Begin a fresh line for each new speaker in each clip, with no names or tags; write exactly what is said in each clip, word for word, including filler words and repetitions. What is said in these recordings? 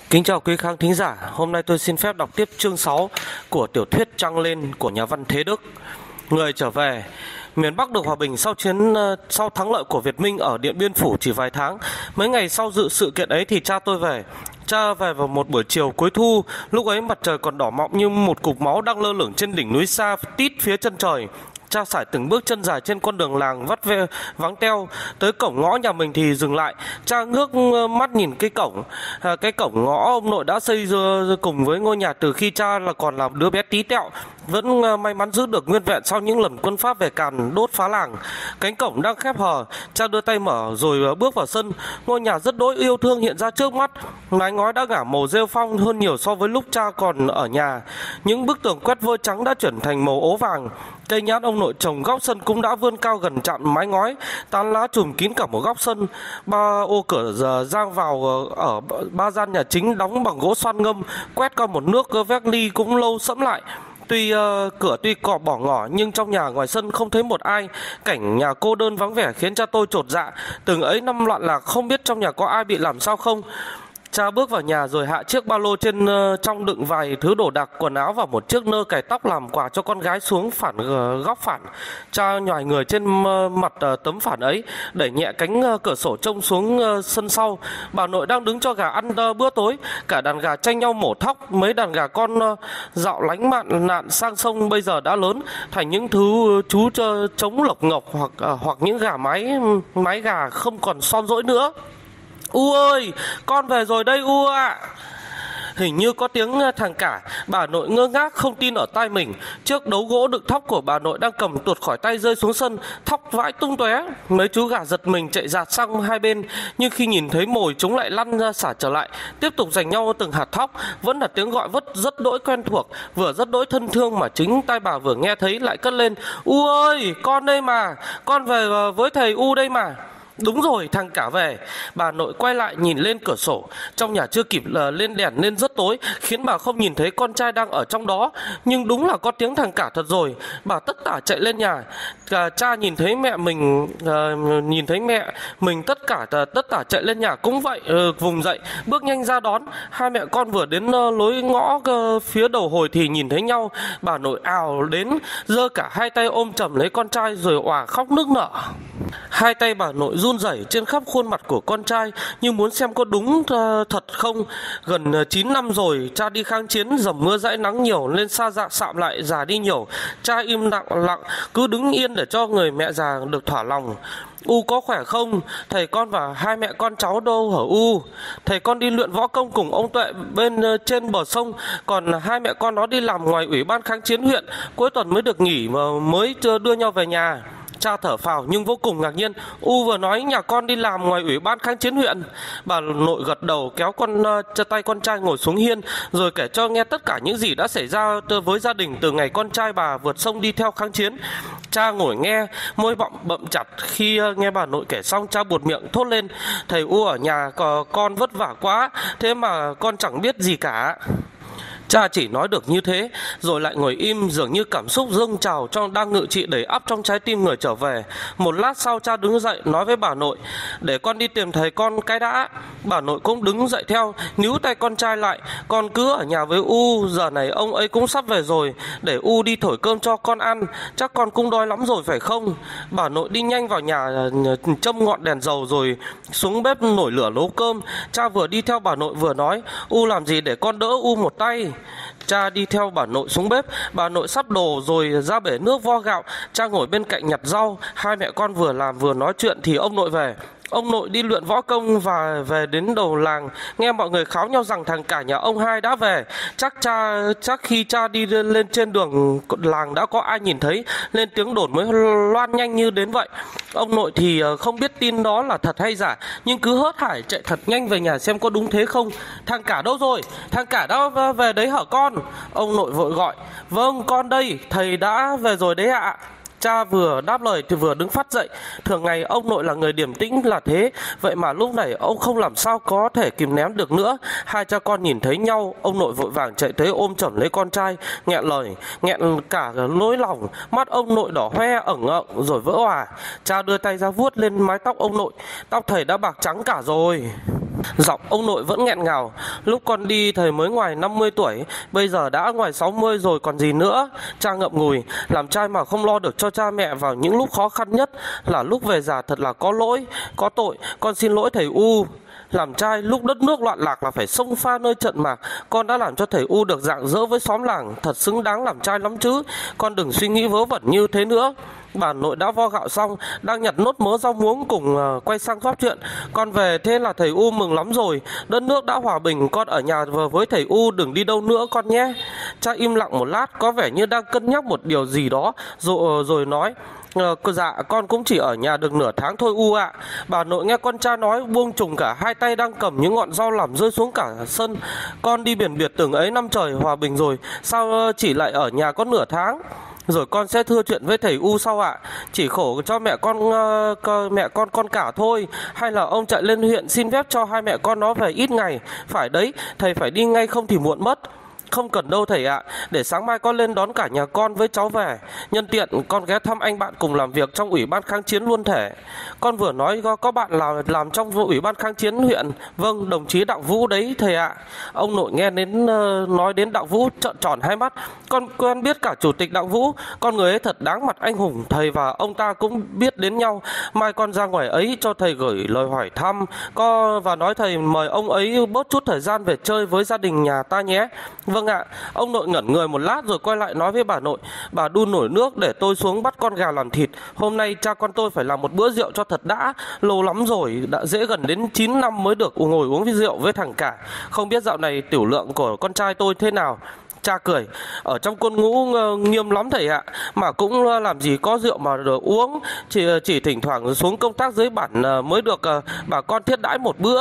Kính chào quý khán thính giả, hôm nay tôi xin phép đọc tiếp chương sáu của tiểu thuyết Trăng Lên của nhà văn Thế Đức. Người trở về. Miền Bắc được hòa bình sau chiến sau thắng lợi của Việt Minh ở Điện Biên Phủ chỉ vài tháng. Mấy ngày sau dự sự kiện ấy thì cha tôi về. Cha về vào một buổi chiều cuối thu, lúc ấy mặt trời còn đỏ mọng như một cục máu đang lơ lửng trên đỉnh núi xa tít phía chân trời. Cha sải từng bước chân dài trên con đường làng vắt ve vắng teo. Tới cổng ngõ nhà mình thì dừng lại. Cha ngước mắt nhìn cái cổng à, Cái cổng ngõ ông nội đã xây cùng với ngôi nhà từ khi cha là còn là đứa bé tí tẹo, vẫn may mắn giữ được nguyên vẹn sau những lần quân Pháp về càn đốt phá làng. Cánh cổng đang khép hờ, cha đưa tay mở rồi bước vào sân. Ngôi nhà rất đỗi yêu thương hiện ra trước mắt. Mái ngói đã ngả màu rêu phong hơn nhiều so với lúc cha còn ở nhà. Những bức tường quét vôi trắng đã chuyển thành màu ố vàng. Cây nhãn ông nội trồng góc sân cũng đã vươn cao gần chạm mái ngói, tán lá trùm kín cả một góc sân. Ba ô cửa giờ giang vào ở ba gian nhà chính đóng bằng gỗ xoan ngâm, quét qua một nước vét ly cũng lâu sẫm lại. Tuy uh, cửa tuy cọ bỏ ngỏ nhưng trong nhà ngoài sân không thấy một ai. Cảnh nhà cô đơn vắng vẻ khiến cha tôi chột dạ. Từng ấy năm loạn lạc không biết trong nhà có ai bị làm sao không. Cha bước vào nhà rồi hạ chiếc ba lô trên uh, trong đựng vài thứ đồ đạc, quần áo và một chiếc nơ cài tóc làm quà cho con gái xuống phản uh, góc phản. Cha nhoài người trên uh, mặt uh, tấm phản ấy, đẩy nhẹ cánh uh, cửa sổ trông xuống uh, sân sau. Bà nội đang đứng cho gà ăn uh, bữa tối. Cả đàn gà tranh nhau mổ thóc. Mấy đàn gà con uh, dạo lánh mạn nạn sang sông bây giờ đã lớn thành những thứ uh, chú uh, trống lộc ngọc hoặc uh, hoặc những gà mái mái gà không còn son dỗi nữa. U ơi, con về rồi đây U ạ. À. Hình như có tiếng thằng cả. Bà nội ngơ ngác không tin ở tai mình. Chiếc đấu gỗ đựng thóc của bà nội đang cầm tuột khỏi tay rơi xuống sân, thóc vãi tung tóe. Mấy chú gà giật mình chạy dạt sang hai bên, nhưng khi nhìn thấy mồi chúng lại lăn ra xả trở lại, tiếp tục giành nhau từng hạt thóc. Vẫn là tiếng gọi vất rất đỗi quen thuộc, vừa rất đỗi thân thương mà chính tai bà vừa nghe thấy lại cất lên: U ơi, con đây mà, con về với thầy U đây mà. Đúng rồi, thằng cả về. Bà nội quay lại nhìn lên cửa sổ. Trong nhà chưa kịp lên đèn nên rất tối, khiến bà không nhìn thấy con trai đang ở trong đó. Nhưng đúng là có tiếng thằng cả thật rồi. Bà tất tả chạy lên nhà. Cả cha nhìn thấy mẹ mình uh, Nhìn thấy mẹ mình tất cả tất tả chạy lên nhà cũng vậy, uh, vùng dậy bước nhanh ra đón. Hai mẹ con vừa đến uh, lối ngõ uh, phía đầu hồi thì nhìn thấy nhau. Bà nội ào đến, giơ cả hai tay ôm chầm lấy con trai rồi òa khóc nức nở. Hai tay bà nội run rẩy trên khắp khuôn mặt của con trai, như muốn xem có đúng uh, thật không. Gần uh, chín năm rồi cha đi kháng chiến, dầm mưa dãi nắng nhiều nên xa dạ sạm lại già đi nhiều. Cha im lặng lặng cứ đứng yên để cho người mẹ già được thỏa lòng. U có khỏe không? Thầy con và hai mẹ con cháu đâu hả U? Thầy con đi luyện võ công cùng ông Tuệ bên uh, trên bờ sông. Còn hai mẹ con nó đi làm ngoài ủy ban kháng chiến huyện, cuối tuần mới được nghỉ mà mới đưa nhau về nhà. Cha thở phào nhưng vô cùng ngạc nhiên. U vừa nói nhà con đi làm ngoài ủy ban kháng chiến huyện. Bà nội gật đầu, kéo con uh, tay con trai ngồi xuống hiên, rồi kể cho nghe tất cả những gì đã xảy ra với gia đình từ ngày con trai bà vượt sông đi theo kháng chiến. Cha ngồi nghe, môi bậm bậm chặt. Khi uh, nghe bà nội kể xong, cha buột miệng thốt lên: Thầy U ở nhà con vất vả quá, thế mà con chẳng biết gì cả. Cha chỉ nói được như thế, rồi lại ngồi im, dường như cảm xúc dâng trào trong đang ngự trị đầy ắp trong trái tim người trở về. Một lát sau cha đứng dậy nói với bà nội: Để con đi tìm thầy con cái đã. Bà nội cũng đứng dậy theo, níu tay con trai lại: Con cứ ở nhà với U, giờ này ông ấy cũng sắp về rồi, để U đi thổi cơm cho con ăn, chắc con cũng đói lắm rồi phải không? Bà nội đi nhanh vào nhà châm ngọn đèn dầu rồi xuống bếp nổi lửa nấu cơm. Cha vừa đi theo bà nội vừa nói: U làm gì để con đỡ U một tay. Cha đi theo bà nội xuống bếp. Bà nội sắp đồ rồi ra bể nước vo gạo. Cha ngồi bên cạnh nhặt rau. Hai mẹ con vừa làm vừa nói chuyện thì ông nội về. Ông nội đi luyện võ công và về đến đầu làng, nghe mọi người kháo nhau rằng thằng cả nhà ông hai đã về. Chắc cha chắc khi cha đi lên trên đường làng đã có ai nhìn thấy, lên tiếng đồn mới loan nhanh như đến vậy. Ông nội thì không biết tin đó là thật hay giả, nhưng cứ hớt hải chạy thật nhanh về nhà xem có đúng thế không. Thằng cả đâu rồi? Thằng cả đã về đấy hả con? Ông nội vội gọi: Vâng con đây, thầy đã về rồi đấy ạ. Cha vừa đáp lời thì vừa đứng phát dậy. Thường ngày ông nội là người điềm tĩnh là thế, vậy mà lúc này ông không làm sao có thể kìm nén được nữa. Hai cha con nhìn thấy nhau, ông nội vội vàng chạy tới ôm chầm lấy con trai, nghẹn lời, nghẹn cả nỗi lòng. Mắt ông nội đỏ hoe ẩn ợn rồi vỡ òa. Cha đưa tay ra vuốt lên mái tóc ông nội. Tóc thầy đã bạc trắng cả rồi. Giọng ông nội vẫn nghẹn ngào. Lúc con đi thầy mới ngoài năm mươi tuổi, bây giờ đã ngoài sáu mươi rồi còn gì nữa. Cha ngậm ngùi, làm trai mà không lo được cho cha mẹ vào những lúc khó khăn nhất là lúc về già, thật là có lỗi, có tội. Con xin lỗi thầy U. Làm trai lúc đất nước loạn lạc là phải xông pha nơi trận mạc. Con đã làm cho thầy U được rạng rỡ với xóm làng, thật xứng đáng làm trai lắm chứ. Con đừng suy nghĩ vớ vẩn như thế nữa. Bà nội đã vo gạo xong, đang nhặt nốt mớ rau muống cùng uh, quay sang góp chuyện. Con về thế là thầy U mừng lắm rồi. Đất nước đã hòa bình, con ở nhà với thầy U, đừng đi đâu nữa con nhé. Cha im lặng một lát, có vẻ như đang cân nhắc một điều gì đó, rồi, rồi nói: Ờ, dạ con cũng chỉ ở nhà được nửa tháng thôi U ạ. Bà nội nghe con cha nói buông trùng cả hai tay đang cầm những ngọn rau làm rơi xuống cả sân. Con đi biển biệt từng ấy năm trời hòa bình rồi, sao chỉ lại ở nhà có nửa tháng? Rồi con sẽ thưa chuyện với thầy U sau ạ. Chỉ khổ cho mẹ con uh, mẹ con con cả thôi. Hay là ông chạy lên huyện xin phép cho hai mẹ con nó về ít ngày. Phải đấy, thầy phải đi ngay không thì muộn mất. Không cần đâu thầy ạ, để sáng mai con lên đón cả nhà con với cháu về. Nhân tiện con ghé thăm anh bạn cùng làm việc trong Ủy ban kháng chiến luôn thể. Con vừa nói có, có bạn là làm trong Ủy ban kháng chiến huyện. Vâng, đồng chí Đặng Vũ đấy thầy ạ. Ông nội nghe đến uh, nói đến Đặng Vũ trợn tròn hai mắt. Con quen biết cả chủ tịch Đặng Vũ. Con người ấy thật đáng mặt anh hùng. Thầy và ông ta cũng biết đến nhau. Mai con ra ngoài ấy cho thầy gửi lời hỏi thăm co và nói thầy mời ông ấy bớt chút thời gian về chơi với gia đình nhà ta nhé. Vâng ạ. Ông nội ngẩn người một lát rồi quay lại nói với bà nội: Bà đun nổi nước để tôi xuống bắt con gà làm thịt. Hôm nay cha con tôi phải làm một bữa rượu cho thật đã. Lâu lắm rồi, đã dễ gần đến chín năm mới được ngồi uống rượu với thằng cả. Không biết dạo này tiểu lượng của con trai tôi thế nào. Cha cười: Ở trong quân ngũ nghiêm lắm thầy ạ. Mà cũng làm gì có rượu mà được uống. Chỉ, chỉ thỉnh thoảng xuống công tác dưới bản mới được bà con thiết đãi một bữa.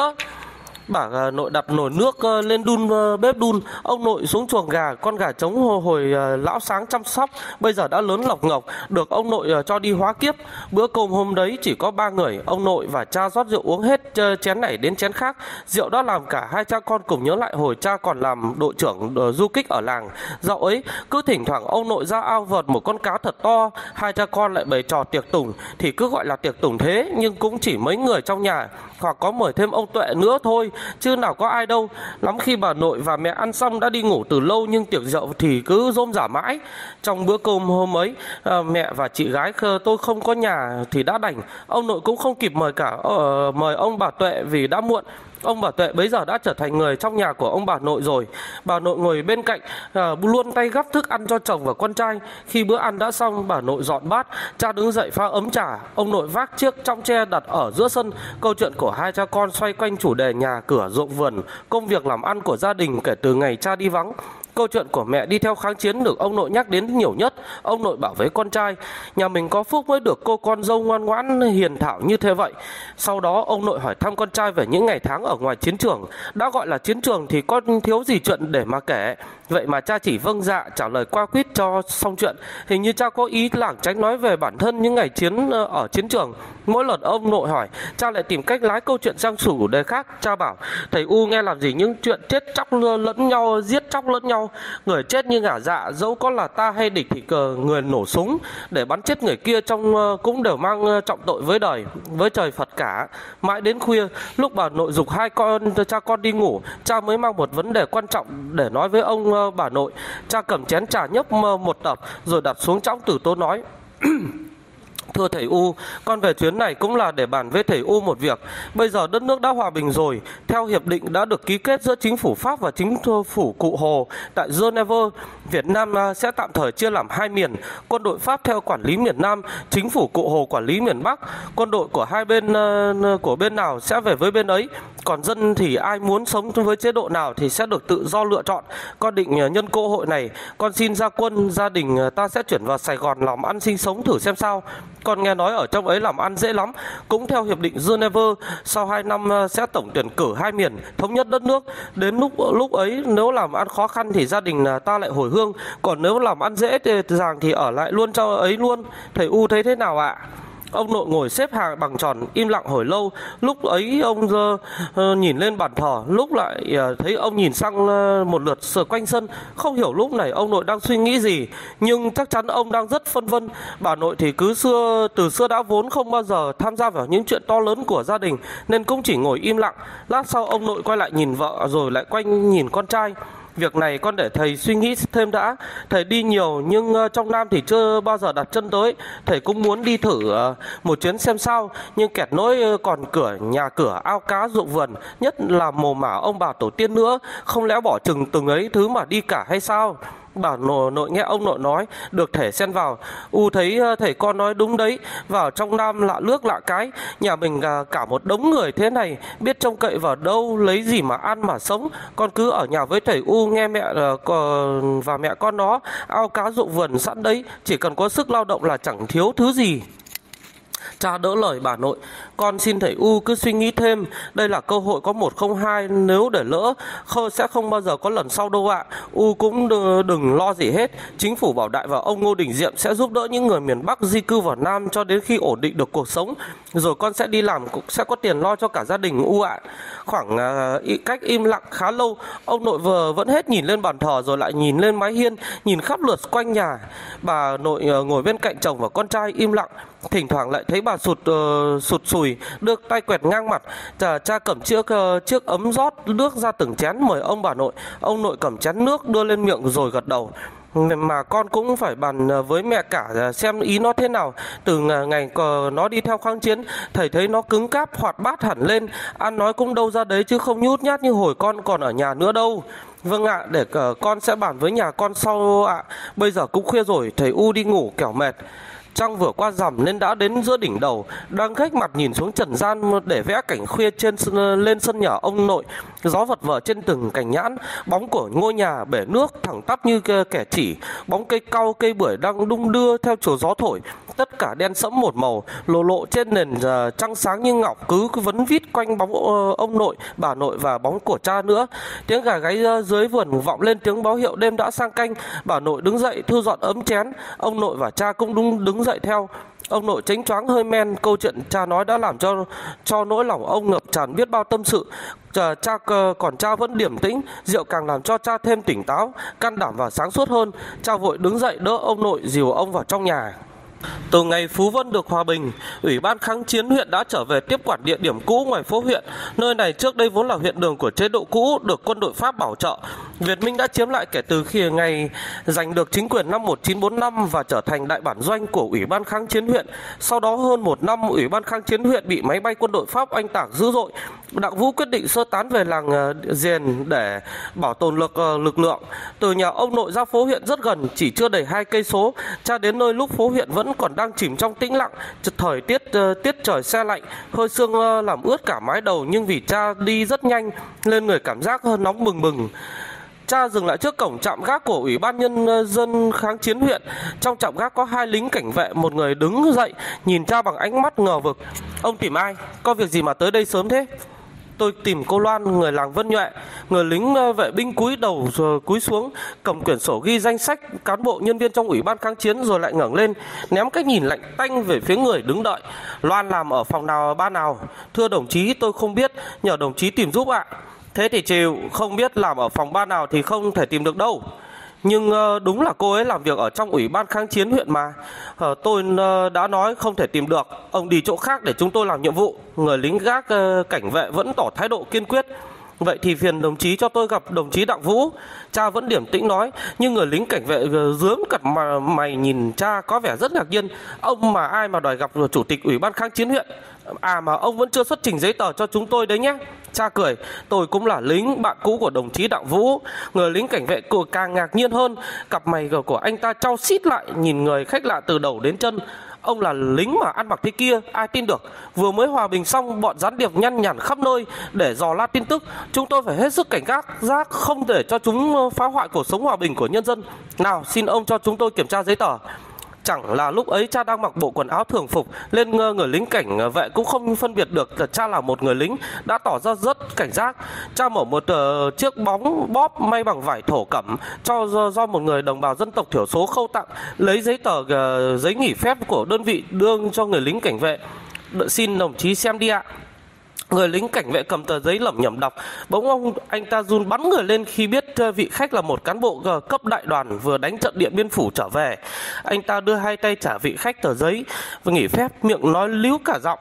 Bà nội đặt nồi nước lên đun bếp đun. Ông nội xuống chuồng gà. Con gà trống hồi, hồi lão sáng chăm sóc bây giờ đã lớn lộc ngọc, được ông nội cho đi hóa kiếp. Bữa cơm hôm đấy chỉ có ba người. Ông nội và cha rót rượu uống hết chén này đến chén khác. Rượu đã làm cả hai cha con cùng nhớ lại hồi cha còn làm đội trưởng du kích ở làng. Dạo ấy cứ thỉnh thoảng ông nội ra ao vợt một con cá thật to. Hai cha con lại bày trò tiệc tùng. Thì cứ gọi là tiệc tùng thế, nhưng cũng chỉ mấy người trong nhà, hoặc có mời thêm ông Tuệ nữa thôi, chứ nào có ai đâu. Lắm khi bà nội và mẹ ăn xong đã đi ngủ từ lâu, nhưng tiệc rượu thì cứ rôm rả mãi. Trong bữa cơm hôm ấy, à, mẹ và chị gái tôi không có nhà thì đã đành. Ông nội cũng không kịp mời cả uh, mời ông bà Tuệ vì đã muộn. Ông bà Tuệ bấy giờ đã trở thành người trong nhà của ông bà nội rồi. Bà nội ngồi bên cạnh à, luôn tay gắp thức ăn cho chồng và con trai. Khi bữa ăn đã xong, bà nội dọn bát. Cha đứng dậy pha ấm trà. Ông nội vác chiếc chong tre đặt ở giữa sân. Câu chuyện của hai cha con xoay quanh chủ đề nhà cửa, ruộng vườn, công việc làm ăn của gia đình kể từ ngày cha đi vắng. Câu chuyện của mẹ đi theo kháng chiến được ông nội nhắc đến nhiều nhất. Ông nội bảo với con trai: Nhà mình có phúc mới được cô con dâu ngoan ngoãn hiền thảo như thế vậy. Sau đó ông nội hỏi thăm con trai về những ngày tháng ở ngoài chiến trường. Đã gọi là chiến trường thì con thiếu gì chuyện để mà kể. Vậy mà cha chỉ vâng dạ trả lời qua quýt cho xong chuyện. Hình như cha có ý lảng tránh nói về bản thân những ngày chiến ở chiến trường. Mỗi lần ông nội hỏi, cha lại tìm cách lái câu chuyện sang chủ đề khác. Cha bảo: Thầy U nghe làm gì những chuyện chết chóc lẫn nhau, giết chóc lẫn nhau. Người chết như ngả dạ, dẫu có là ta hay địch thì cờ người nổ súng để bắn chết người kia trong cũng đều mang trọng tội với đời, với trời Phật cả. Mãi đến khuya, lúc bà nội giục hai con cha con đi ngủ, cha mới mang một vấn đề quan trọng để nói với ông bà nội. Cha cầm chén trà nhấp một tập rồi đặt xuống chõng từ tốn nói: Thưa thầy U, con về chuyến này cũng là để bàn với thầy U một việc. Bây giờ đất nước đã hòa bình rồi. Theo hiệp định đã được ký kết giữa chính phủ Pháp và chính phủ Cụ Hồ tại Geneva, Việt Nam sẽ tạm thời chia làm hai miền. Quân đội Pháp theo quản lý miền Nam, chính phủ Cụ Hồ quản lý miền Bắc. Quân đội của hai bên của bên nào sẽ về với bên ấy. Còn dân thì ai muốn sống với chế độ nào thì sẽ được tự do lựa chọn. Con định nhân cơ hội này, con xin ra quân, gia đình ta sẽ chuyển vào Sài Gòn làm ăn sinh sống thử xem sao. Con nghe nói ở trong ấy làm ăn dễ lắm. Cũng theo hiệp định Geneva, sau hai năm sẽ tổng tuyển cử hai miền, thống nhất đất nước. Đến lúc lúc ấy nếu làm ăn khó khăn thì gia đình ta lại hồi hương. Còn nếu làm ăn dễ dàng thì ở lại luôn cho ấy luôn. Thầy U thấy thế nào ạ? Ông nội ngồi xếp hàng bằng tròn im lặng hồi lâu. Lúc ấy ông uh, uh, nhìn lên bàn thờ, lúc lại uh, thấy ông nhìn sang uh, một lượt sờ quanh sân. Không hiểu lúc này ông nội đang suy nghĩ gì, nhưng chắc chắn ông đang rất phân vân. Bà nội thì cứ xưa từ xưa đã vốn không bao giờ tham gia vào những chuyện to lớn của gia đình, nên cũng chỉ ngồi im lặng. Lát sau ông nội quay lại nhìn vợ rồi lại quay nhìn con trai. Việc này con để thầy suy nghĩ thêm đã. Thầy đi nhiều nhưng trong Nam thì chưa bao giờ đặt chân tới. Thầy cũng muốn đi thử một chuyến xem sao, nhưng kẹt nỗi còn cửa nhà cửa ao cá ruộng vườn, nhất là mồ mả ông bà tổ tiên nữa. Không lẽ bỏ chừng từng ấy thứ mà đi cả hay sao? Bà nội, nội nghe ông nội nói được thể xen vào. U thấy thầy con nói đúng đấy. Vào trong Nam lạ nước lạ cái. Nhà mình cả một đống người thế này, biết trông cậy vào đâu, lấy gì mà ăn mà sống. Con cứ ở nhà với thầy U, nghe mẹ và mẹ con nó. Ao cá ruộng vườn sẵn đấy, chỉ cần có sức lao động là chẳng thiếu thứ gì. Cha đỡ lời bà nội. Con xin thầy U cứ suy nghĩ thêm. Đây là cơ hội có một không hai. Nếu để lỡ khơ sẽ không bao giờ có lần sau đâu ạ. U cũng đừng lo gì hết. Chính phủ Bảo Đại và ông Ngô Đình Diệm sẽ giúp đỡ những người miền Bắc di cư vào Nam cho đến khi ổn định được cuộc sống. Rồi con sẽ đi làm, cũng sẽ có tiền lo cho cả gia đình U ạ. Khoảng uh, cách im lặng khá lâu, ông nội vừa vẫn hết nhìn lên bàn thờ rồi lại nhìn lên mái hiên, nhìn khắp lượt quanh nhà. Bà nội uh, ngồi bên cạnh chồng và con trai im lặng. Thỉnh thoảng lại thấy bà sụt uh, sụt sùi, đưa tay quẹt ngang mặt. Cha, cha cầm chiếc uh, chiếc ấm rót nước ra từng chén mời ông bà nội. Ông nội cầm chén nước đưa lên miệng rồi gật đầu. Mà con cũng phải bàn với mẹ cả xem ý nó thế nào. Từ ngày nó đi theo kháng chiến, thầy thấy nó cứng cáp hoạt bát hẳn lên. Ăn nói cũng đâu ra đấy chứ không nhút nhát như hồi con còn ở nhà nữa đâu. Vâng ạ, để con sẽ bàn với nhà con sau ạ. Bây giờ cũng khuya rồi, thầy U đi ngủ kẻo mệt. Trăng vừa qua rằm nên đã đến giữa đỉnh đầu, đang khách mặt nhìn xuống trần gian để vẽ cảnh khuya trên lên sân nhà ông nội. Gió vật vờ trên từng cành nhãn, bóng của ngôi nhà bể nước thẳng tắp như kẻ chỉ, bóng cây cau cây bưởi đang đung đưa theo chiều gió thổi. Tất cả đen sẫm một màu, lộ lộ trên nền trăng sáng như ngọc, cứ vấn vít quanh bóng ông nội, bà nội và bóng của cha nữa. Tiếng gà gáy dưới vườn vọng lên tiếng báo hiệu đêm đã sang canh. Bà nội đứng dậy thu dọn ấm chén, ông nội và cha cũng đúng đứng dậy theo. Ông nội chánh choáng hơi men, câu chuyện cha nói đã làm cho cho nỗi lòng ông ngập tràn biết bao tâm sự. Cha, cha còn cha vẫn điềm tĩnh, rượu càng làm cho cha thêm tỉnh táo, can đảm và sáng suốt hơn. Cha vội đứng dậy đỡ ông nội dìu ông vào trong nhà. Từ ngày Phú Vân được hòa bình, Ủy ban kháng chiến huyện đã trở về tiếp quản địa điểm cũ ngoài phố huyện. Nơi này trước đây vốn là huyện đường của chế độ cũ, được quân đội Pháp bảo trợ. Việt Minh đã chiếm lại kể từ khi ngày giành được chính quyền năm một nghìn chín trăm bốn mươi lăm và trở thành đại bản doanh của Ủy ban kháng chiến huyện. Sau đó hơn một năm, Ủy ban kháng chiến huyện bị máy bay quân đội Pháp oanh tạc dữ dội. Đặng Vũ quyết định sơ tán về làng Diền để bảo tồn lực lực lượng. Từ nhà ông nội ra phố huyện rất gần, chỉ chưa đầy hai cây số. Cha đến nơi lúc phố huyện vẫn còn đang chìm trong tĩnh lặng. Thời tiết tiết trời se lạnh, hơi sương làm ướt cả mái đầu, nhưng vì cha đi rất nhanh nên người cảm giác hơn nóng bừng bừng. Cha dừng lại trước cổng trạm gác của Ủy ban Nhân dân kháng chiến huyện. Trong trạm gác có hai lính cảnh vệ, một người đứng dậy nhìn cha bằng ánh mắt ngờ vực. Ông tìm ai? Có việc gì mà tới đây sớm thế? Tôi tìm cô Loan, người làng Vân Nhuệ. Người lính vệ binh cúi đầu rồi cúi xuống, cầm quyển sổ ghi danh sách cán bộ nhân viên trong Ủy ban kháng chiến, rồi lại ngẩng lên ném cái nhìn lạnh tanh về phía người đứng đợi. Loan làm ở phòng nào ban nào? Thưa đồng chí, tôi không biết, nhờ đồng chí tìm giúp ạ. Thế thì chịu, không biết làm ở phòng ban nào thì không thể tìm được đâu. Nhưng đúng là cô ấy làm việc ở trong Ủy ban kháng chiến huyện mà. Tôi đã nói không thể tìm được, ông đi chỗ khác để chúng tôi làm nhiệm vụ. Người lính gác cảnh vệ vẫn tỏ thái độ kiên quyết. Vậy thì phiền đồng chí cho tôi gặp đồng chí Đặng Vũ. Cha vẫn điềm tĩnh nói, nhưng người lính cảnh vệ rướm cặt mà mày nhìn cha có vẻ rất ngạc nhiên. Ông mà ai mà đòi gặp chủ tịch Ủy ban kháng chiến huyện? À mà ông vẫn chưa xuất trình giấy tờ cho chúng tôi đấy nhé. Cha cười, tôi cũng là lính, bạn cũ của đồng chí Đặng Vũ. Người lính cảnh vệ càng ngạc nhiên hơn, cặp mày của anh ta chau xít lại, nhìn người khách lạ từ đầu đến chân. Ông là lính mà ăn mặc thế kia, ai tin được? Vừa mới hòa bình xong, bọn gián điệp nhăn nhản khắp nơi để dò la tin tức. Chúng tôi phải hết sức cảnh giác, giác không để cho chúng phá hoại cuộc sống hòa bình của nhân dân. Nào, xin ông cho chúng tôi kiểm tra giấy tờ. Chẳng là lúc ấy cha đang mặc bộ quần áo thường phục, nên người lính cảnh vệ cũng không phân biệt được là cha là một người lính, đã tỏ ra rất cảnh giác. Cha mở một uh, chiếc bóng bóp may bằng vải thổ cẩm cho do, do một người đồng bào dân tộc thiểu số khâu tặng, lấy giấy tờ uh, giấy nghỉ phép của đơn vị đưa cho người lính cảnh vệ. Đợi xin đồng chí xem đi ạ. Người lính cảnh vệ cầm tờ giấy lẩm nhẩm đọc. Bỗng ông anh ta run bắn người lên khi biết vị khách là một cán bộ cấp đại đoàn vừa đánh trận Điện Biên Phủ trở về. Anh ta đưa hai tay trả vị khách tờ giấy và nghỉ phép, miệng nói líu cả giọng: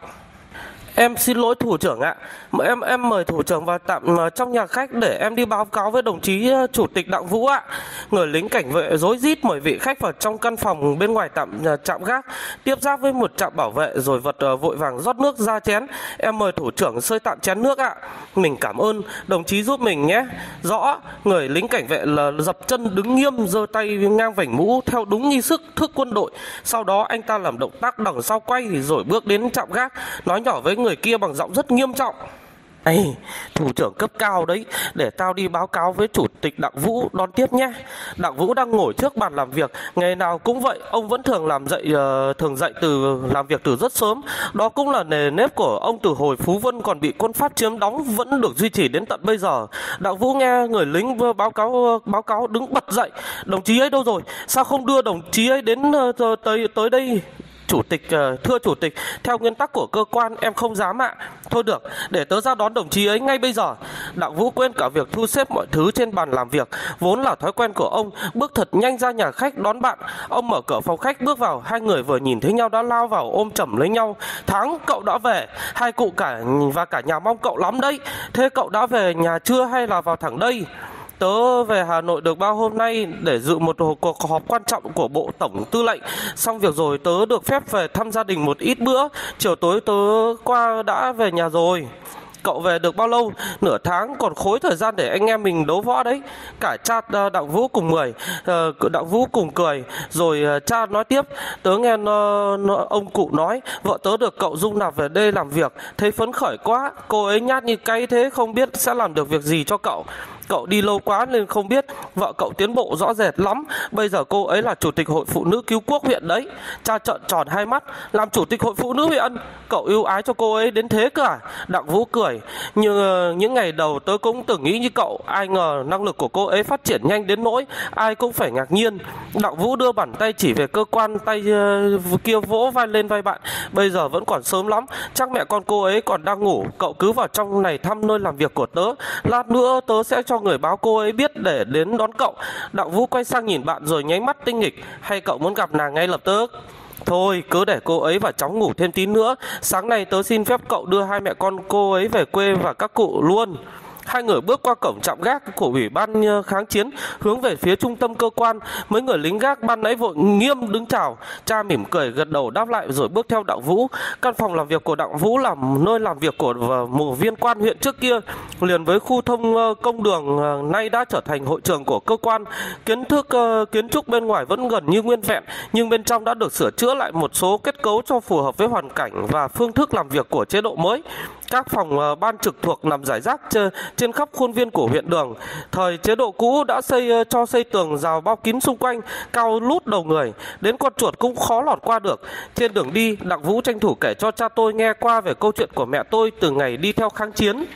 "Em xin lỗi thủ trưởng ạ, em em mời thủ trưởng vào tạm trong nhà khách để em đi báo cáo với đồng chí chủ tịch Đặng Vũ ạ." Người lính cảnh vệ rối rít mời vị khách vào trong căn phòng bên ngoài tạm trạm gác, tiếp giáp với một trạm bảo vệ, rồi vật vội vàng rót nước ra chén. "Em mời thủ trưởng xơi tạm chén nước ạ." "Mình cảm ơn, đồng chí giúp mình nhé." "Rõ." Người lính cảnh vệ là dập chân đứng nghiêm, giơ tay ngang vành mũ theo đúng nghi thức thức quân đội. Sau đó anh ta làm động tác đằng sau quay rồi bước đến trạm gác, nói nhỏ với người kia bằng giọng rất nghiêm trọng: "Ây, thủ trưởng cấp cao đấy, để tao đi báo cáo với chủ tịch Đặng Vũ đón tiếp nhé." Đặng Vũ đang ngồi trước bàn làm việc, ngày nào cũng vậy, ông vẫn thường làm dậy uh, thường dậy từ làm việc từ rất sớm. Đó cũng là nề nếp của ông từ hồi Phú Vân còn bị quân Pháp chiếm đóng, vẫn được duy trì đến tận bây giờ. Đặng Vũ nghe người lính vừa báo cáo báo cáo đứng bật dậy: "Đồng chí ấy đâu rồi? Sao không đưa đồng chí ấy đến uh, tới tới đây?" "Chủ tịch, thưa chủ tịch, theo nguyên tắc của cơ quan em không dám ạ." "Thôi được, để tớ ra đón đồng chí ấy ngay bây giờ." Đặng Vũ quên cả việc thu xếp mọi thứ trên bàn làm việc, vốn là thói quen của ông, bước thật nhanh ra nhà khách đón bạn. Ông mở cửa phòng khách bước vào, hai người vừa nhìn thấy nhau đã lao vào ôm chầm lấy nhau. "Thắng, cậu đã về, hai cụ cả và cả nhà mong cậu lắm đấy. Thế cậu đã về nhà chưa hay là vào thẳng đây?" "Tớ về Hà Nội được bao hôm nay để dự một cuộc họp quan trọng của Bộ Tổng Tư lệnh. Xong việc rồi tớ được phép về thăm gia đình một ít bữa. Chiều tối tớ qua đã về nhà rồi." "Cậu về được bao lâu?" "Nửa tháng, còn khối thời gian để anh em mình đấu võ đấy." Cả cha Đặng Vũ cùng mười Đặng Vũ cùng cười. Rồi cha nói tiếp: "Tớ nghe nó, nó, ông cụ nói vợ tớ được cậu dung nạp về đây làm việc, thấy phấn khởi quá. Cô ấy nhát như cay thế, không biết sẽ làm được việc gì cho cậu. Cậu đi lâu quá nên không biết, vợ cậu tiến bộ rõ rệt lắm. Bây giờ cô ấy là chủ tịch hội phụ nữ cứu quốc huyện đấy." Cha trợn tròn hai mắt: "Làm chủ tịch hội phụ nữ huyện? Cậu ưu ái cho cô ấy đến thế cơ à?" Đặng Vũ cười: "Nhưng những ngày đầu tớ cũng từng nghĩ như cậu, ai ngờ năng lực của cô ấy phát triển nhanh đến nỗi ai cũng phải ngạc nhiên." Đặng Vũ đưa bàn tay chỉ về cơ quan, tay uh, kia vỗ vai lên vai bạn: "Bây giờ vẫn còn sớm lắm, chắc mẹ con cô ấy còn đang ngủ. Cậu cứ vào trong này thăm nơi làm việc của tớ, lát nữa tớ sẽ cho người báo cô ấy biết để đến đón cậu." Đặng Vũ quay sang nhìn bạn rồi nháy mắt tinh nghịch: "Hay cậu muốn gặp nàng ngay lập tức?" "Thôi, cứ để cô ấy và cháu ngủ thêm tí nữa. Sáng nay tớ xin phép cậu đưa hai mẹ con cô ấy về quê và các cụ luôn." Hai người bước qua cổng trạm gác của Ủy ban kháng chiến, hướng về phía trung tâm cơ quan. Mấy người lính gác ban nãy vội nghiêm đứng chào. Cha mỉm cười gật đầu đáp lại rồi bước theo Đặng Vũ. Căn phòng làm việc của Đặng Vũ là nơi làm việc của một viên quan huyện trước kia, liền với khu thông công đường nay đã trở thành hội trường của cơ quan. Kiến thức kiến trúc bên ngoài vẫn gần như nguyên vẹn, nhưng bên trong đã được sửa chữa lại một số kết cấu cho phù hợp với hoàn cảnh và phương thức làm việc của chế độ mới. Các phòng ban trực thuộc nằm rải rác trên khắp khuôn viên của huyện đường. Thời chế độ cũ đã xây cho xây tường rào bao kín xung quanh, cao lút đầu người, đến con chuột cũng khó lọt qua được. Trên đường đi, Đặng Vũ tranh thủ kể cho cha tôi nghe qua về câu chuyện của mẹ tôi từ ngày đi theo kháng chiến.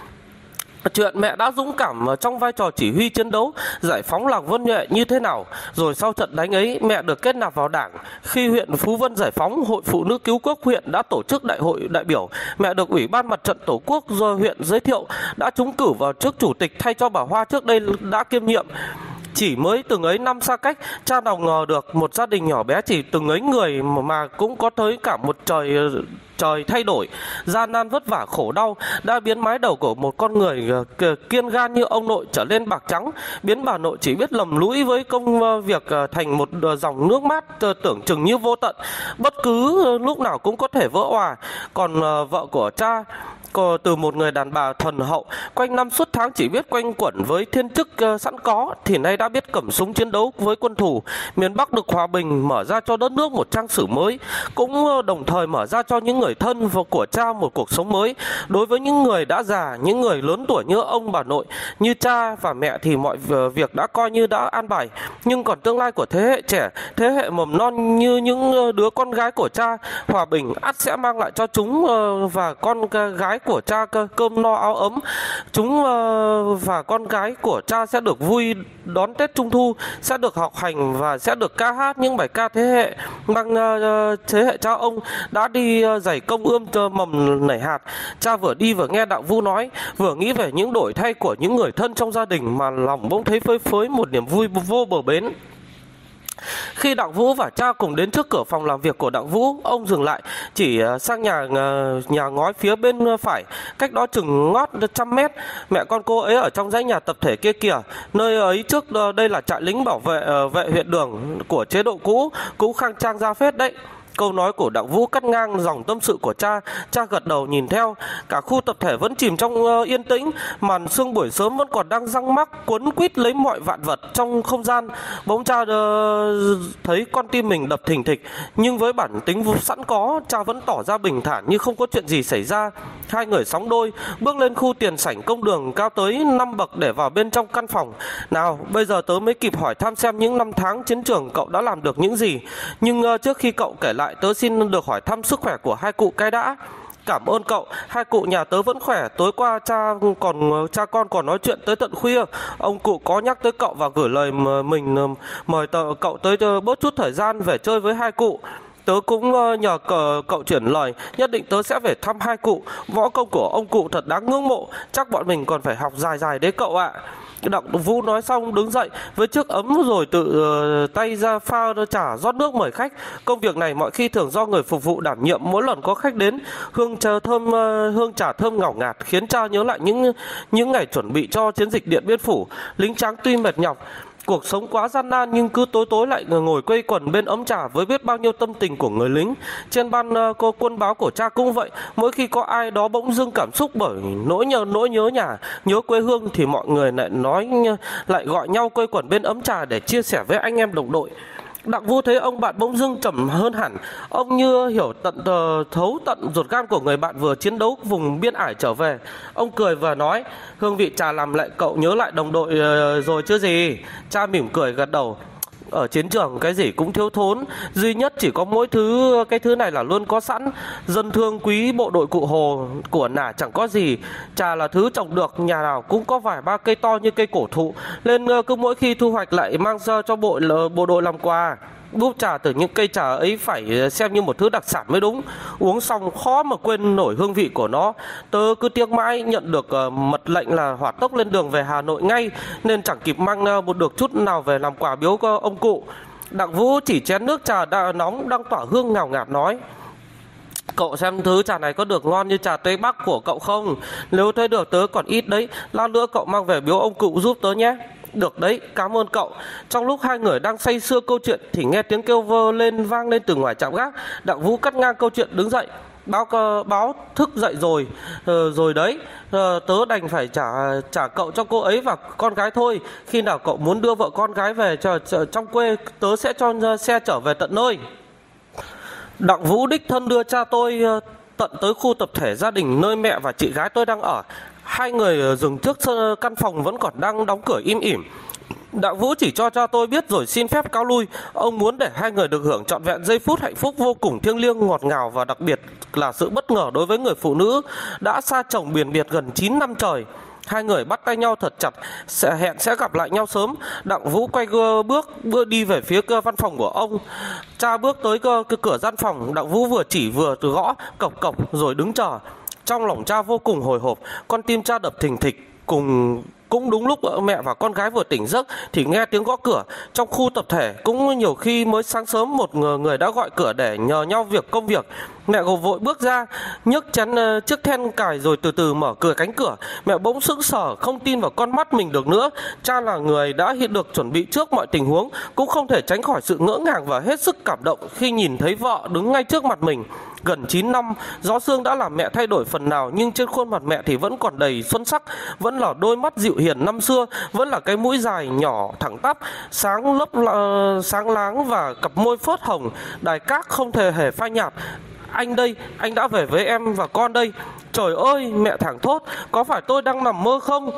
Chuyện mẹ đã dũng cảm trong vai trò chỉ huy chiến đấu giải phóng Lạc Vân Nhuệ như thế nào. Rồi sau trận đánh ấy, mẹ được kết nạp vào đảng. Khi huyện Phú Vân giải phóng, Hội Phụ Nữ Cứu Quốc huyện đã tổ chức đại hội đại biểu. Mẹ được Ủy ban Mặt trận Tổ quốc do huyện giới thiệu, đã trúng cử vào chức chủ tịch thay cho bà Hoa trước đây đã kiêm nhiệm. Chỉ mới từng ấy năm xa cách, cha nào ngờ được một gia đình nhỏ bé chỉ từng ấy người mà cũng có tới cả một trời trời thay đổi, gian nan vất vả khổ đau, đã biến mái đầu của một con người kiên gan như ông nội trở lên bạc trắng, biến bà nội chỉ biết lầm lũi với công việc thành một dòng nước mắt tưởng chừng như vô tận, bất cứ lúc nào cũng có thể vỡ òa. Còn vợ của cha, từ một người đàn bà thuần hậu, quanh năm suốt tháng chỉ biết quanh quẩn với thiên chức sẵn có, thì nay đã biết cầm súng chiến đấu với quân thù. Miền Bắc được hòa bình, mở ra cho đất nước một trang sử mới, cũng đồng thời mở ra cho những người người thân và của cha một cuộc sống mới. Đối với những người đã già, những người lớn tuổi như ông bà nội, như cha và mẹ thì mọi việc đã coi như đã an bài. Nhưng còn tương lai của thế hệ trẻ, thế hệ mầm non như những đứa con gái của cha, hòa bình ắt sẽ mang lại cho chúng và con gái của cha cơm no áo ấm. Chúng và con gái của cha sẽ được vui đón Tết Trung Thu, sẽ được học hành và sẽ được ca hát những bài ca thế hệ mang thế hệ cha ông đã đi dày công ươm mầm nảy hạt. Cha vừa đi vừa nghe Đặng Vũ nói, vừa nghĩ về những đổi thay của những người thân trong gia đình mà lòng bỗng thấy phơi phới một niềm vui vô bờ bến. Khi Đặng Vũ và cha cùng đến trước cửa phòng làm việc của Đặng Vũ, ông dừng lại chỉ sang nhà nhà ngói phía bên phải, cách đó chừng ngót trăm mét. Mẹ con cô ấy ở trong dãy nhà tập thể kia kìa. Nơi ấy trước đây là trại lính bảo vệ vệ huyện đường của chế độ cũ, cũng khang trang ra phết đấy. Câu nói của Đặng Vũ cắt ngang dòng tâm sự của cha. Cha gật đầu nhìn theo. Cả khu tập thể vẫn chìm trong uh, yên tĩnh. Màn sương buổi sớm vẫn còn đang răng mắc cuốn quýt lấy mọi vạn vật trong không gian. Bỗng cha uh, thấy con tim mình đập thình thịch, nhưng với bản tính sẵn có, cha vẫn tỏ ra bình thản như không có chuyện gì xảy ra. Hai người sóng đôi bước lên khu tiền sảnh công đường cao tới năm bậc để vào bên trong căn phòng. Nào, bây giờ tớ mới kịp hỏi thăm xem những năm tháng chiến trường cậu đã làm được những gì. Nhưng uh, trước khi cậu kể lại, tớ xin được hỏi thăm sức khỏe của hai cụ cái đã. Cảm ơn cậu, hai cụ nhà tớ vẫn khỏe. Tối qua cha còn cha con còn nói chuyện tới tận khuya. Ông cụ có nhắc tới cậu và gửi lời mình mời tớ, cậu tới bớt chút thời gian về chơi với hai cụ. Tớ cũng nhờ cờ, cậu chuyển lời, nhất định tớ sẽ về thăm hai cụ. Võ công của ông cụ thật đáng ngưỡng mộ, chắc bọn mình còn phải học dài dài đấy cậu ạ. Đặng Vũ nói xong đứng dậy với chiếc ấm rồi tự uh, tay ra pha trà rót nước mời khách. Công việc này mọi khi thường do người phục vụ đảm nhiệm. Mỗi lần có khách đến, hương trà thơm uh, hương trà thơm ngào ngạt khiến cha nhớ lại những những ngày chuẩn bị cho chiến dịch Điện Biên Phủ. Lính tráng tuy mệt nhọc, cuộc sống quá gian nan, nhưng cứ tối tối lại ngồi quây quần bên ấm trà với biết bao nhiêu tâm tình của người lính. Trên ban uh, cô quân báo của cha cũng vậy. Mỗi khi có ai đó bỗng dưng cảm xúc bởi nỗi nhớ nỗi nhớ nhà, nhớ quê hương thì mọi người lại nói lại gọi nhau quây quần bên ấm trà để chia sẻ với anh em đồng đội. Đặng Vũ thấy ông bạn bỗng dưng trầm hơn hẳn. Ông như hiểu tận thấu tận ruột gan của người bạn vừa chiến đấu vùng biên ải trở về. Ông cười và nói, hương vị trà làm lại cậu nhớ lại đồng đội rồi chứ gì. Cha mỉm cười gật đầu. Ở chiến trường cái gì cũng thiếu thốn, duy nhất chỉ có mỗi thứ, cái thứ này là luôn có sẵn. Dân thương quý bộ đội Cụ Hồ của nả chẳng có gì. Trà là thứ trồng được, nhà nào cũng có vài ba cây to như cây cổ thụ, nên cứ mỗi khi thu hoạch lại mang ra cho bộ bộ đội làm quà. Búp trà từ những cây trà ấy phải xem như một thứ đặc sản mới đúng. Uống xong khó mà quên nổi hương vị của nó. Tớ cứ tiếc mãi nhận được uh, mật lệnh là hỏa tốc lên đường về Hà Nội ngay, nên chẳng kịp mang uh, một được chút nào về làm quà biếu cho ông cụ. Đặng Vũ chỉ chén nước trà đã nóng đang tỏa hương ngào ngạt nói, cậu xem thứ trà này có được ngon như trà Tây Bắc của cậu không? Nếu thấy được tớ còn ít đấy, lát nữa cậu mang về biếu ông cụ giúp tớ nhé. Được đấy, cảm ơn cậu. Trong lúc hai người đang say sưa câu chuyện thì nghe tiếng kêu vơ lên vang lên từ ngoài trạm gác. Đặng Vũ cắt ngang câu chuyện đứng dậy. Báo báo thức dậy rồi ờ, rồi đấy. ờ, Tớ đành phải trả trả cậu cho cô ấy và con gái thôi. Khi nào cậu muốn đưa vợ con gái về cho, cho, trong quê, tớ sẽ cho xe trở về tận nơi. Đặng Vũ đích thân đưa cha tôi tận tới khu tập thể gia đình nơi mẹ và chị gái tôi đang ở. Hai người dừng trước căn phòng vẫn còn đang đóng cửa im ỉm. Đặng Vũ chỉ cho cha tôi biết rồi xin phép cáo lui. Ông muốn để hai người được hưởng trọn vẹn giây phút hạnh phúc vô cùng thiêng liêng, ngọt ngào và đặc biệt là sự bất ngờ đối với người phụ nữ đã xa chồng biển biệt gần chín năm trời. Hai người bắt tay nhau thật chặt, sẽ hẹn sẽ gặp lại nhau sớm. Đặng Vũ quay bước bước đi về phía văn phòng của ông. Cha bước tới cái cửa gian phòng. Đặng Vũ vừa chỉ vừa từ gõ cộc cộc rồi đứng chờ. Trong lòng cha vô cùng hồi hộp, con tim cha đập thình thịch. Cùng cũng đúng lúc mẹ và con gái vừa tỉnh giấc thì nghe tiếng gõ cửa. Trong khu tập thể cũng nhiều khi mới sáng sớm một người đã gọi cửa để nhờ nhau việc công việc. Mẹ gồ vội bước ra, nhấc chén chiếc then cài rồi từ từ mở cửa cánh cửa. Mẹ bỗng sững sờ, không tin vào con mắt mình được nữa. Cha là người đã hiện được chuẩn bị trước mọi tình huống, cũng không thể tránh khỏi sự ngỡ ngàng và hết sức cảm động khi nhìn thấy vợ đứng ngay trước mặt mình. Gần chín năm, gió sương đã làm mẹ thay đổi phần nào, nhưng trên khuôn mặt mẹ thì vẫn còn đầy xuân sắc, vẫn là đôi mắt dịu hiền năm xưa, vẫn là cái mũi dài nhỏ thẳng tắp, sáng lấp sáng láng và cặp môi phớt hồng, đài các không thể hề phai nhạt. anh đây, anh đã về với em và con đây. Trời ơi, mẹ thảng thốt, có phải tôi đang nằm mơ không?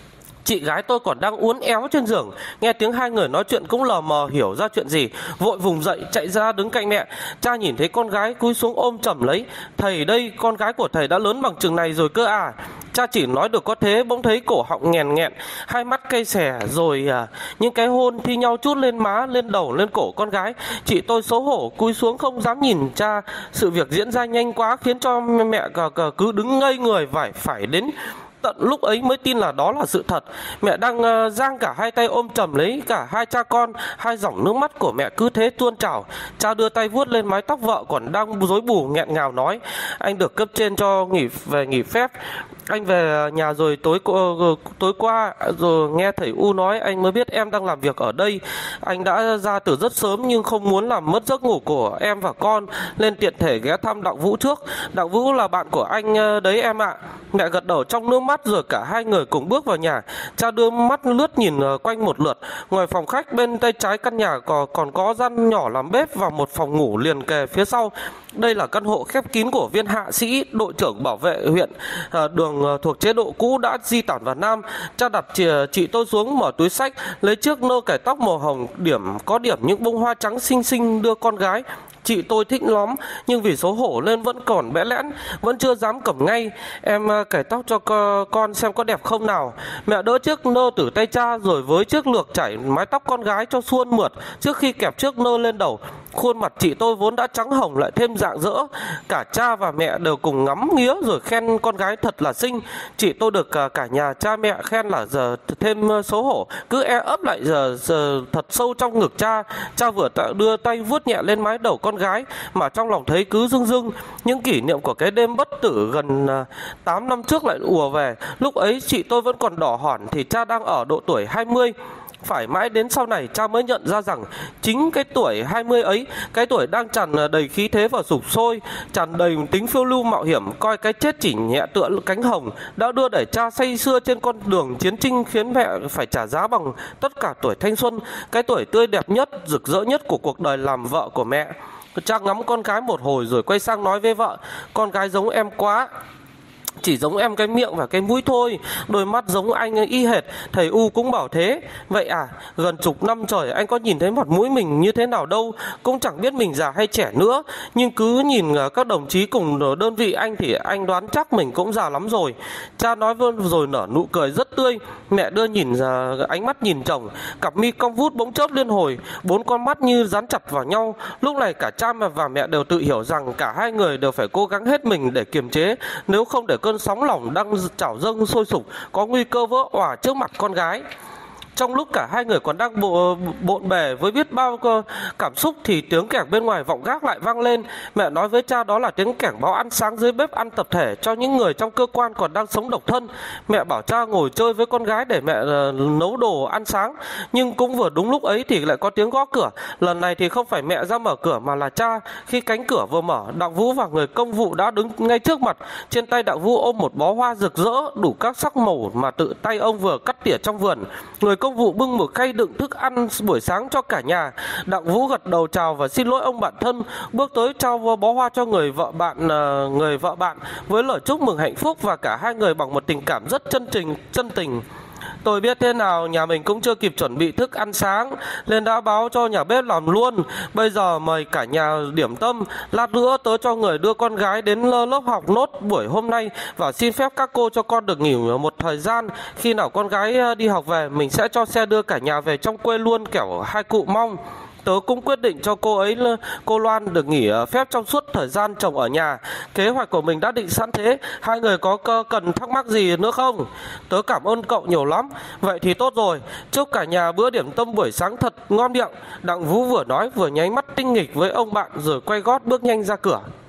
Chị gái tôi còn đang uốn éo trên giường, nghe tiếng hai người nói chuyện cũng lờ mờ hiểu ra chuyện gì, vội vùng dậy chạy ra đứng cạnh mẹ. Cha nhìn thấy con gái cúi xuống ôm chầm lấy. Thầy đây, con gái của thầy đã lớn bằng chừng này rồi cơ à? Cha chỉ nói được có thế, bỗng thấy cổ họng nghèn nghẹn, hai mắt cay xè, rồi à, những cái hôn thi nhau trút lên má, lên đầu, lên cổ con gái. Chị tôi xấu hổ cúi xuống không dám nhìn cha. Sự việc diễn ra nhanh quá khiến cho mẹ cứ đứng ngây người, phải phải đến tận lúc ấy mới tin là đó là sự thật. Mẹ đang uh, giang cả hai tay ôm chầm lấy cả hai cha con. Hai dòng nước mắt của mẹ cứ thế tuôn trào. Cha đưa tay vuốt lên mái tóc vợ còn đang rối bù, nghẹn ngào nói: anh được cấp trên cho nghỉ về nghỉ phép. Anh về nhà rồi tối tối qua rồi nghe thầy U nói anh mới biết em đang làm việc ở đây. Anh đã ra từ rất sớm nhưng không muốn làm mất giấc ngủ của em và con, nên tiện thể ghé thăm Đặng Vũ trước. Đặng Vũ là bạn của anh đấy em ạ. Mẹ gật đầu trong nước mắt rồi cả hai người cùng bước vào nhà. Cha đưa mắt lướt nhìn quanh một lượt. Ngoài phòng khách bên tay trái căn nhà còn, còn có gian nhỏ làm bếp và một phòng ngủ liền kề phía sau. Đây là căn hộ khép kín của viên hạ sĩ đội trưởng bảo vệ huyện Đường thuộc chế độ cũ đã di tản vào Nam. Cha đặt chị, chị tôi xuống, mở túi xách lấy chiếc nơ cải tóc màu hồng điểm có điểm những bông hoa trắng xinh xinh đưa con gái. Chị tôi thích lắm nhưng vì xấu hổ nên vẫn còn bẽ lẽn, vẫn chưa dám cầm ngay. Em cải tóc cho con xem có đẹp không nào. Mẹ đỡ chiếc nơ từ tay cha rồi với chiếc lược chảy mái tóc con gái cho suôn mượt trước khi kẹp chiếc nơ lên đầu. Khuôn mặt chị tôi vốn đã trắng hồng lại thêm rạng rỡ. Cả cha và mẹ đều cùng ngắm nghía rồi khen con gái thật là xinh. Chị tôi được cả nhà cha mẹ khen là giờ thêm xấu hổ, cứ e ấp lại giờ, giờ thật sâu trong ngực cha. Cha vừa đưa tay vuốt nhẹ lên mái đầu con gái mà trong lòng thấy cứ rưng rưng. Những kỷ niệm của cái đêm bất tử gần tám năm trước lại ùa về. Lúc ấy chị tôi vẫn còn đỏ hỏn thì cha đang ở độ tuổi hai mươi. Phải mãi đến sau này cha mới nhận ra rằng chính cái tuổi hai mươi ấy, cái tuổi đang tràn đầy khí thế và sục sôi, tràn đầy tính phiêu lưu mạo hiểm, coi cái chết chỉ nhẹ tựa cánh hồng, đã đưa đẩy cha say sưa trên con đường chiến tranh, khiến mẹ phải trả giá bằng tất cả tuổi thanh xuân, cái tuổi tươi đẹp nhất, rực rỡ nhất của cuộc đời làm vợ của mẹ. Cha ngắm con gái một hồi rồi quay sang nói với vợ: con gái giống em quá, chỉ giống em cái miệng và cái mũi thôi, đôi mắt giống anh y hệt, thầy U cũng bảo thế. Vậy à, gần chục năm trời anh có nhìn thấy mặt mũi mình như thế nào đâu, cũng chẳng biết mình già hay trẻ nữa, nhưng cứ nhìn các đồng chí cùng đơn vị anh thì anh đoán chắc mình cũng già lắm rồi. Cha nói rồi nở nụ cười rất tươi. Mẹ đưa nhìn ánh mắt nhìn chồng, cặp mi cong vút bỗng chớp liên hồi, bốn con mắt như dán chặt vào nhau. Lúc này cả cha và mẹ đều tự hiểu rằng cả hai người đều phải cố gắng hết mình để kiềm chế, nếu không để cơn sóng lòng đang trào dâng sôi sục có nguy cơ vỡ òa trước mặt con gái. Trong lúc cả hai người còn đang bộ, bộn bề với biết bao cảm xúc thì tiếng kẻng bên ngoài vọng gác lại vang lên. Mẹ nói với cha đó là tiếng kẻng báo ăn sáng dưới bếp ăn tập thể cho những người trong cơ quan còn đang sống độc thân. Mẹ bảo cha ngồi chơi với con gái để mẹ uh, nấu đồ ăn sáng. Nhưng cũng vừa đúng lúc ấy thì lại có tiếng gõ cửa. Lần này thì không phải mẹ ra mở cửa mà là cha. Khi cánh cửa vừa mở, Đặng Vũ và người công vụ đã đứng ngay trước mặt. Trên tay Đặng Vũ ôm một bó hoa rực rỡ đủ các sắc màu mà tự tay ông vừa cắt tỉa trong vườn. Người công vụ bưng một khay đựng thức ăn buổi sáng cho cả nhà. Đặng Vũ gật đầu chào và xin lỗi ông bạn thân, bước tới trao bó hoa cho người vợ bạn người vợ bạn với lời chúc mừng hạnh phúc, và cả hai người bằng một tình cảm rất chân tình chân tình. Tôi biết thế nào nhà mình cũng chưa kịp chuẩn bị thức ăn sáng nên đã báo cho nhà bếp làm luôn. Bây giờ mời cả nhà điểm tâm, lát nữa tớ cho người đưa con gái đến lớp học nốt buổi hôm nay, và xin phép các cô cho con được nghỉ một thời gian. Khi nào con gái đi học về mình sẽ cho xe đưa cả nhà về trong quê luôn, kẻo hai cụ mong. Tớ cũng quyết định cho cô ấy, cô Loan, được nghỉ phép trong suốt thời gian chồng ở nhà. Kế hoạch của mình đã định sẵn thế. Hai người có cần thắc mắc gì nữa không? Tớ cảm ơn cậu nhiều lắm. Vậy thì tốt rồi. Chúc cả nhà bữa điểm tâm buổi sáng thật ngon miệng. Đặng Vũ vừa nói vừa nháy mắt tinh nghịch với ông bạn rồi quay gót bước nhanh ra cửa.